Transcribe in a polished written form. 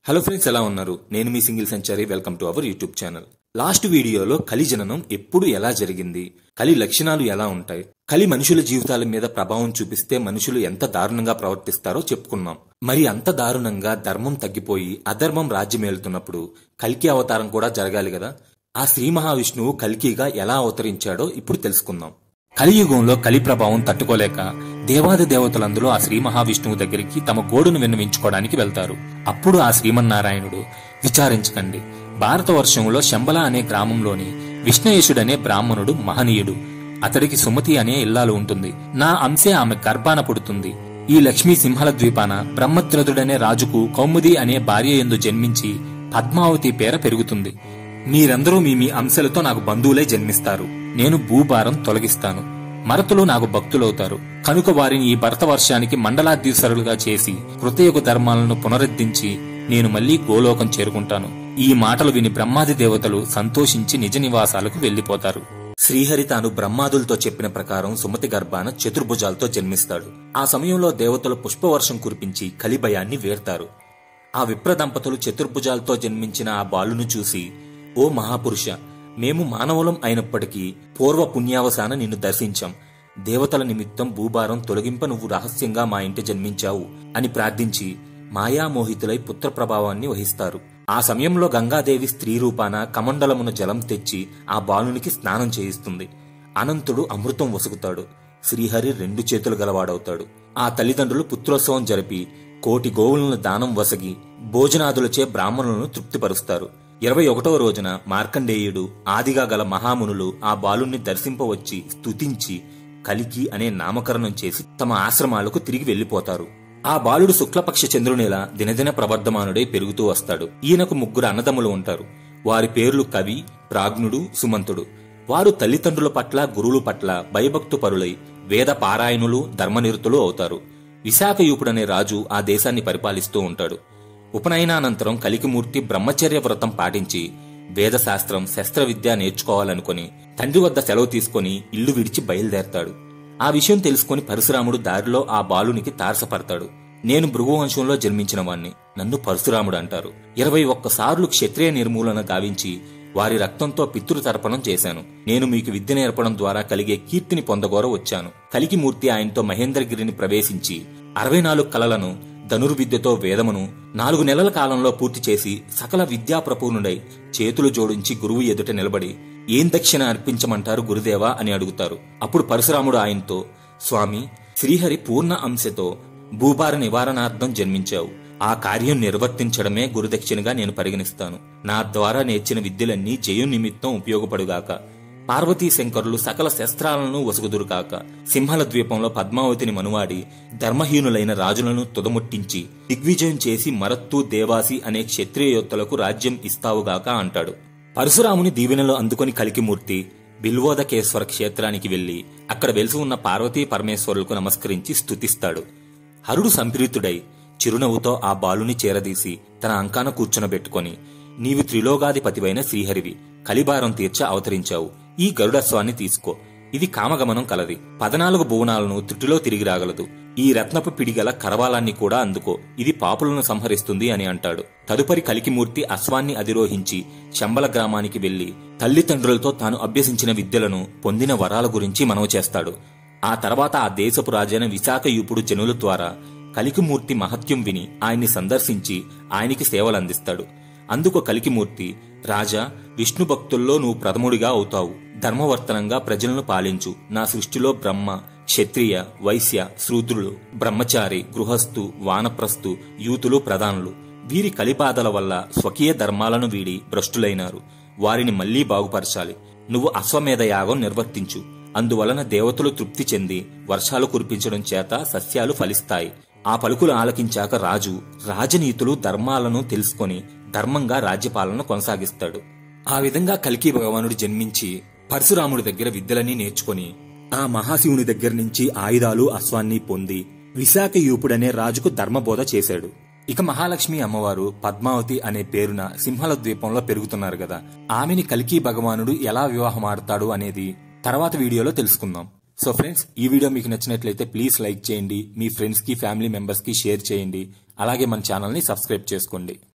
Hello friends, ఎలా ఉన్నారు? నేను మీ single century. Welcome to our YouTube channel. Last వీడియోలో కలి జననం ఎప్పుడు ఎలా జరిగింది, కలి లక్షణాలు ఎలా ఉంటాయి, కలి మనుషుల జీవితాల మీద ప్రభావం చూపిస్తే మనుషులు ఎంత దారుణంగా ప్రవర్తిస్తారో చెప్పుకున్నాం. మరి అంత దారుణంగా ధర్మం తగ్గిపోయి అధర్మం రాజ్యమేలుతున్నప్పుడు కల్కి అవతారం కూడా జరగాలి కదా. ఆ శ్రీ మహావిష్ణువు కల్కిగా ఎలా అవతరించాడో ఇప్పుడు తెలుసుకుందాం. కలియుగంలో కలి ప్రభావం తట్టుకోలేక దేవాది దేవతలందరూ ఆ శ్రీ మహావిష్ణువు దగ్గరికి తమ గోడును విన్నవించుకోవడానికి వెళ్తారు. అప్పుడు ఆ శ్రీమన్నారాయణుడు, విచారించకండి, భారతవర్షంలో శంబల అనే గ్రామంలోని విష్ణయేశుడనే బ్రాహ్మణుడు మహనీయుడు. అతడికి సుమతి అనే ఇల్లాలు ఉంటుంది. నా అంశే ఆమె గర్భాన పుడుతుంది. ఈ లక్ష్మీ సింహల ద్వీపాన బ్రహ్మద్రదుడనే రాజుకు కౌముది అనే భార్య యందు జన్మించి పద్మావతి పేర పెరుగుతుంది. మీరందరూ మీ అంశలతో నాకు బంధువులై జన్మిస్తారు. నేను భూభారం తొలగిస్తాను. మరతులు నాకు భక్తులవుతారు. కనుక వారిని ఈ భరతవర్షానికి మండలాధీశ్వరులుగా చేసి కృతయుగ ధర్మాలను పునరుద్ధరించి నేను మళ్లీ గోలోకం చేరుకుంటాను. ఈ మాటలు విని బ్రహ్మాది దేవతలు సంతోషించి నిజ నివాసాలకు వెళ్లిపోతారు. శ్రీహరి తాను బ్రహ్మాదులతో చెప్పిన ప్రకారం సుమతి గర్భాన చతుర్భుజాలతో జన్మిస్తాడు. ఆ సమయంలో దేవతలు పుష్పవర్షం కురిపించి కలిభయాన్ని వేర్తారు. ఆ విప్ర దంపతులు చతుర్భుజాలతో జన్మించిన ఆ బాలును చూసి, ఓ మహాపురుష, మేము మానవులం అయినప్పటికీ పూర్వ పుణ్యావసాన నిన్ను దర్శించాం. దేవతల నిమిత్తం భూభారం తొలగింప నువ్వు రహస్యంగా మా ఇంటి జన్మించావు అని ప్రార్థించి మాయామోహితులై పుత్ర ప్రభావాన్ని వహిస్తారు. ఆ సమయంలో గంగాదేవి స్త్రీ రూపాన కమండలమున జలం తెచ్చి ఆ బాలునికి స్నానం చేయిస్తుంది. అనంతుడు అమృతం వసుకుతాడు. శ్రీహరి 2 చేతులు గలవాడవుతాడు. ఆ తల్లిదండ్రులు పుత్రోత్సవం జరిపి కోటి గోవులను దానం వసగి భోజనాదులచే బ్రాహ్మణులను తృప్తిపరుస్తారు. 21వ రోజున మార్కండేయుడు ఆదిగా గల మహామునులు ఆ బాలుణ్ణి దర్శింపవచ్చి స్తుతించి కలికి అనే నామకరణం చేసి తమ ఆశ్రమాలకు తిరిగి వెళ్లిపోతారు. ఆ బాలుడు శుక్లపక్ష చంద్రునిలా దినదిన ప్రవర్ధమానుడై పెరుగుతూ వస్తాడు. ఈయనకు 3 అన్నదమ్ములు ఉంటారు. వారి పేర్లు కవి, ప్రాజ్ఞుడు, సుమంతుడు. వారు తల్లిదండ్రుల పట్ల, గురువుల పట్ల భయభక్తు పరులై వేద పారాయణులు, ధర్మనిరతులు అవుతారు. విశాఖయూపుడనే రాజు ఆ దేశాన్ని పరిపాలిస్తూ ఉంటాడు. ఉపనయనానంతరం కలికిమూర్తి బ్రహ్మచర్య వ్రతం పాటించి వేదశాస్త్రం, శస్త్ర విద్య నేర్చుకోవాలనుకుని తండ్రి వద్ద సెలవు తీసుకుని ఇల్లు విడిచి బయలుదేరతాడు. ఆ విషయం తెలుసుకుని పరశురాముడు దారిలో ఆ బాలునికి తారసపడతాడు. నేను భృగువంశంలో జన్మించిన వాణ్ణి, నన్ను పరశురాముడు అంటారు. 21 సార్లు క్షత్రియ నిర్మూలన గావించి వారి రక్తంతో పితృతర్పణం చేశాను. నేను మీకు విద్య నేర్పడం ద్వారా కలిగే కీర్తిని పొందగోర వచ్చాను. కలికిమూర్తి ఆయనతో మహేంద్రగిరిని ప్రవేశించి 64 కళలను, ధనుర్విద్యతో వేదమును 4 నెలల కాలంలో పూర్తి చేసి సకల విద్యా ప్రపూర్ణుడై చేతులు జోడించి గురువు ఎదుట నిలబడి, ఏం దక్షిణ అర్పించమంటారు గురుదేవా అని అడుగుతారు. అప్పుడు పరశురాముడు ఆయనతో, స్వామి, శ్రీహరి పూర్ణ అంశతో భూభార నివారణార్థం జన్మించావు. ఆ కార్యం నిర్వర్తించడమే గురుదక్షిణగా నేను పరిగణిస్తాను. నా ద్వారా నేర్చిన విద్యలన్నీ జయం నిమిత్తం ఉపయోగపడుగాక. పార్వతీ శంకరులు సకల శస్త్రాలను వసుగుదురుగాక. సింహల ద్వీపంలో పద్మావతిని మనువాడి ధర్మహీనులైన రాజులను తుదముట్టించి దిగ్విజయం చేసి మరత్తు, దేవాసి అనే క్షత్రియ యోధులకు రాజ్యం ఇస్తావుగాక అంటాడు. పరశురాముని దీవెనలు అందుకుని కలికిమూర్తి బిల్వోదకేశ్వర క్షేత్రానికి వెళ్లి అక్కడ వెలిసి ఉన్న పార్వతీ పరమేశ్వరులకు నమస్కరించి స్తుతిస్తాడు. హరుడు సంప్రీతుడై చిరునవ్వుతో ఆ బాలుని చేరదీసి తన అంకాన కూర్చునబెట్టుకుని, నీవు త్రిలోకాధిపతివైన శ్రీహరివి, కలిభారం తీర్చ అవతరించావు. ఈ గరుడస్వాన్ని తీసుకో. ఇది కామగమనం కలది. 14 భువనాలను త్రుటిలో తిరిగి రాగలదు. ఈ రత్నపు పిడిగల కరవాలాన్ని కూడా అందుకో. ఇది పాపులను సంహరిస్తుంది అని అంటాడు. తదుపరి కలికిమూర్తి అశ్వాన్ని అధిరోహించి శంబల గ్రామానికి వెళ్లి తల్లిదండ్రులతో తాను అభ్యసించిన విద్యలను, పొందిన వరాల గురించి మనవి చేస్తాడు. ఆ తర్వాత ఆ దేశపు రాజైన విశాఖయూపుడు జనుల ద్వారా కలికిమూర్తి మహత్యం విని ఆయన్ని సందర్శించి ఆయనకి సేవలందిస్తాడు. అందుకు కలికిమూర్తి, రాజా, విష్ణు భక్తుల్లో నువ్వు ప్రథముడిగా అవుతావు. ధర్మవర్తనంగా ప్రజలను పాలించు. నా సృష్టిలో బ్రహ్మ, క్షత్రియ, వైశ్య, శూద్రులు, బ్రహ్మచారి, గృహస్థు, వానప్రస్థు, యూతులు ప్రధానులు. వీరి కలిబాధల వల్ల స్వకీయ ధర్మాలను వీడి భ్రష్టులైనారు. వారిని మళ్లీ బాగుపరచాలి. నువ్వు అశ్వమేధ యాగం నిర్వర్తించు. అందువలన దేవతలు తృప్తి చెంది వర్షాలు కురిపించడం చేత సస్యాలు ఫలిస్తాయి. ఆ పలుకులు ఆలకించాక రాజు రాజనీతులు, ధర్మాలను తెలుసుకొని ధర్మంగా రాజ్యపాలన కొనసాగిస్తాడు. ఆ విధంగా కల్కి భగవానుడు జన్మించి పరశురాముడి దగ్గర విద్యలన్నీ నేర్చుకుని ఆ మహాశివుని దగ్గర నుంచి ఆయుధాలు, అశ్వాన్ని పొంది విశాఖయూపుడనే రాజుకు ధర్మబోధ చేశాడు. ఇక మహాలక్ష్మి అమ్మవారు పద్మావతి అనే పేరున సింహల ద్వీపంలో పెరుగుతున్నారు కదా, ఆమెని కల్కి భగవానుడు ఎలా వివాహం ఆడతాడు అనేది తర్వాత వీడియోలో తెలుసుకుందాం. సో ఫ్రెండ్స్, ఈ వీడియో మీకు నచ్చినట్లయితే ప్లీజ్ లైక్ చేయండి, మీ ఫ్రెండ్స్ కి, ఫ్యామిలీ మెంబర్స్ కి షేర్ చేయండి. అలాగే మన ఛానల్ ని సబ్స్క్రైబ్ చేసుకోండి.